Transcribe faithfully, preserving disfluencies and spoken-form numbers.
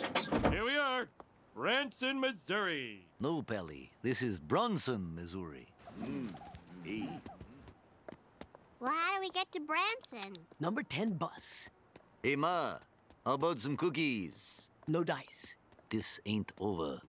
Here we are, Bronson, Missouri. No, Pelly. This is Bronson, Missouri. Mm. Hey. Well, how do we get to Branson? Number ten bus. Hey, Ma, how about some cookies? No dice. This ain't over.